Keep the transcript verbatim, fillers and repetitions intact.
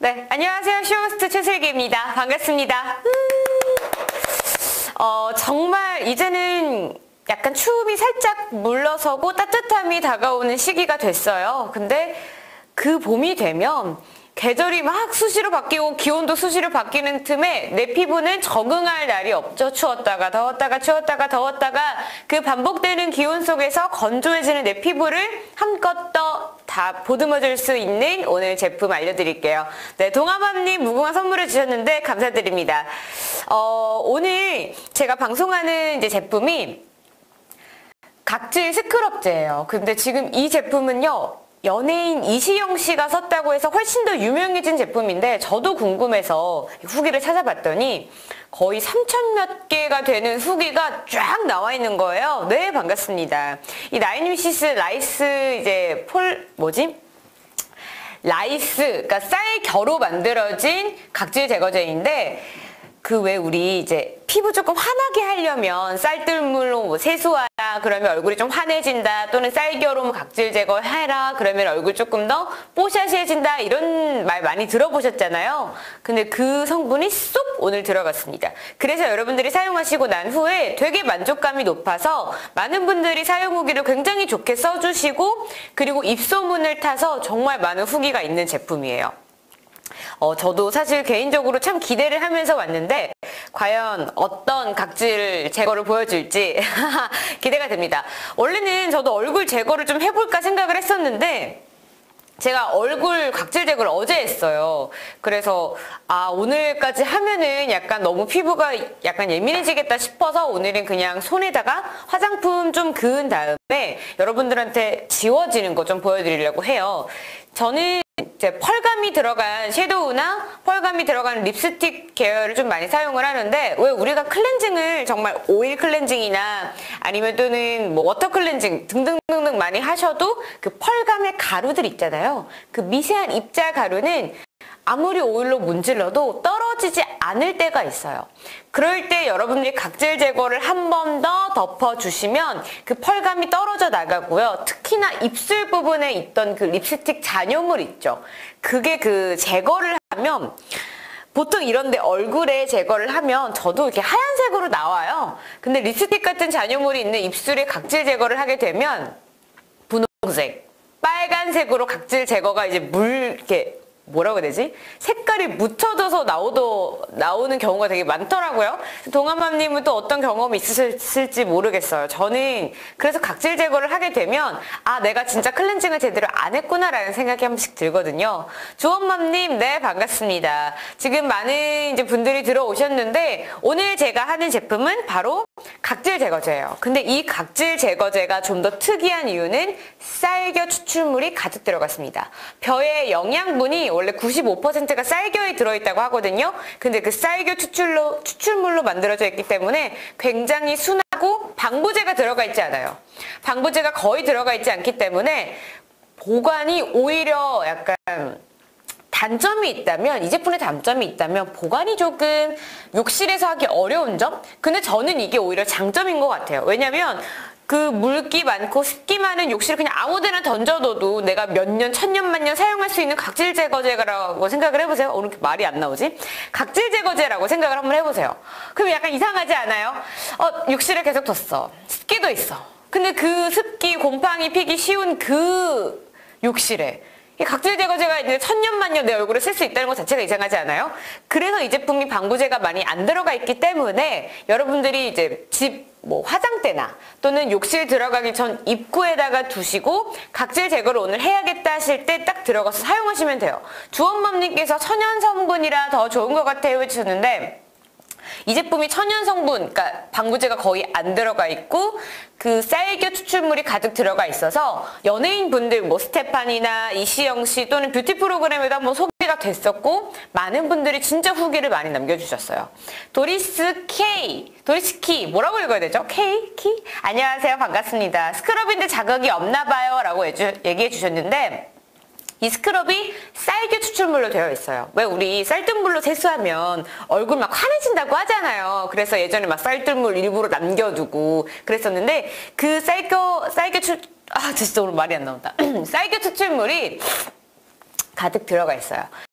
네, 안녕하세요. 쇼호스트 최슬기입니다. 반갑습니다. 어, 정말 이제는 약간 추움이 살짝 물러서고 따뜻함이 다가오는 시기가 됐어요. 근데 그 봄이 되면 계절이 막 수시로 바뀌고 기온도 수시로 바뀌는 틈에 내 피부는 적응할 날이 없죠. 추웠다가 더웠다가 추웠다가 더웠다가 그 반복되는 기온 속에서 건조해지는 내 피부를 한껏 더 다 보듬어줄 수 있는 오늘 제품 알려드릴게요. 네, 동아맘님 무궁화 선물을 주셨는데 감사드립니다. 어, 오늘 제가 방송하는 이제 제품이 각질 스크럽제예요. 근데 지금 이 제품은요, 연예인 이시영 씨가 썼다고 해서 훨씬 더 유명해진 제품인데 저도 궁금해서 후기를 찾아봤더니 거의 삼천 몇 개가 되는 후기가 쫙 나와 있는 거예요. 네, 반갑습니다. 이 나인위시스 라이스 이제 폴 뭐지? 라이스, 그러니까 쌀 겨로 만들어진 각질 제거제인데 그 왜 우리 이제 피부 조금 환하게 하려면 쌀뜨물로 뭐 세수하라 그러면 얼굴이 좀 환해진다, 또는 쌀겨로 뭐 각질 제거해라 그러면 얼굴 조금 더 뽀샤시해진다, 이런 말 많이 들어보셨잖아요. 근데 그 성분이 쏙 오늘 들어갔습니다. 그래서 여러분들이 사용하시고 난 후에 되게 만족감이 높아서 많은 분들이 사용 후기를 굉장히 좋게 써주시고, 그리고 입소문을 타서 정말 많은 후기가 있는 제품이에요. 어, 저도 사실 개인적으로 참 기대를 하면서 왔는데 과연 어떤 각질 제거를 보여줄지 기대가 됩니다. 원래는 저도 얼굴 제거를 좀 해볼까 생각을 했었는데 제가 얼굴 각질 제거를 어제 했어요. 그래서 아, 오늘까지 하면은 약간 너무 피부가 약간 예민해지겠다 싶어서 오늘은 그냥 손에다가 화장품 좀 그은 다음에 여러분들한테 지워지는 거 좀 보여드리려고 해요. 저는 이제 펄감이 들어간 섀도우나 펄감이 들어간 립스틱 계열을 좀 많이 사용을 하는데, 왜 우리가 클렌징을 정말 오일 클렌징이나 아니면 또는 뭐 워터 클렌징 등등등등 많이 하셔도 그 펄감의 가루들 있잖아요. 그 미세한 입자 가루는 아무리 오일로 문질러도 떨어지지 않을 때가 있어요. 그럴 때 여러분들이 각질 제거를 한 번 더 덮어주시면 그 펄감이 떨어져 나가고요. 특히나 입술 부분에 있던 그 립스틱 잔여물 있죠. 그게 그 제거를 하면, 보통 이런데 얼굴에 제거를 하면 저도 이렇게 하얀색으로 나와요. 근데 립스틱 같은 잔여물이 있는 입술에 각질 제거를 하게 되면 분홍색, 빨간색으로 각질 제거가 이제 물 이렇게 뭐라고 해야 되지? 색깔이 묻혀져서 나오도, 나오는 경우가 되게 많더라고요. 동아맘님은 또 어떤 경험이 있으실지 모르겠어요. 저는 그래서 각질 제거를 하게 되면 아, 내가 진짜 클렌징을 제대로 안 했구나 라는 생각이 한 번씩 들거든요. 주원맘님, 네, 반갑습니다. 지금 많은 이제 분들이 들어오셨는데 오늘 제가 하는 제품은 바로 각질 제거제예요. 근데 이 각질 제거제가 좀 더 특이한 이유는 쌀겨 추출물이 가득 들어갔습니다. 벼의 영양분이 원래 구십오 퍼센트가 쌀겨에 들어있다고 하거든요. 근데 그 쌀겨 추출로, 추출물로 만들어져 있기 때문에 굉장히 순하고 방부제가 들어가 있지 않아요. 방부제가 거의 들어가 있지 않기 때문에 보관이 오히려 약간 단점이 있다면, 이 제품의 단점이 있다면 보관이 조금 욕실에서 하기 어려운 점? 근데 저는 이게 오히려 장점인 것 같아요. 왜냐면 그 물기 많고 습기 많은 욕실을 그냥 아무데나 던져둬도 내가 몇 년, 천년, 만년 사용할 수 있는 각질 제거제라고 생각을 해보세요. 오늘 이렇게 말이 안 나오지? 각질 제거제라고 생각을 한번 해보세요. 그럼 약간 이상하지 않아요? 어, 욕실에 계속 뒀어. 습기도 있어. 근데 그 습기, 곰팡이 피기 쉬운 그 욕실에 이 각질 제거제가 이제 천년 만년 내 얼굴에 쓸 수 있다는 것 자체가 이상하지 않아요? 그래서 이 제품이 방부제가 많이 안 들어가 있기 때문에 여러분들이 이제 집 뭐 화장대나 또는 욕실 들어가기 전 입구에다가 두시고 각질 제거를 오늘 해야겠다 하실 때 딱 들어가서 사용하시면 돼요. 주원맘님께서 천연 성분이라 더 좋은 것 같아요 해주셨는데, 이 제품이 천연 성분, 그러니까 방부제가 거의 안 들어가 있고 그 쌀겨 추출물이 가득 들어가 있어서 연예인 분들 뭐 스테판이나 이시영 씨 또는 뷰티 프로그램에도 한번 소개가 됐었고 많은 분들이 진짜 후기를 많이 남겨주셨어요. 도리스 K, 도리스 키, 뭐라고 읽어야 되죠? K? 키? 안녕하세요, 반갑습니다. 스크럽인데 자극이 없나 봐요 라고 얘기해 주셨는데, 이 스크럽이 쌀겨 추출물로 되어 있어요. 왜 우리 쌀뜨물로 세수하면 얼굴 막 환해진다고 하잖아요. 그래서 예전에 막 쌀뜨물 일부러 남겨두고 그랬었는데, 그 쌀겨, 쌀겨 추, 아, 진짜 오늘 말이 안 나온다. 쌀겨 추출물이 가득 들어가 있어요.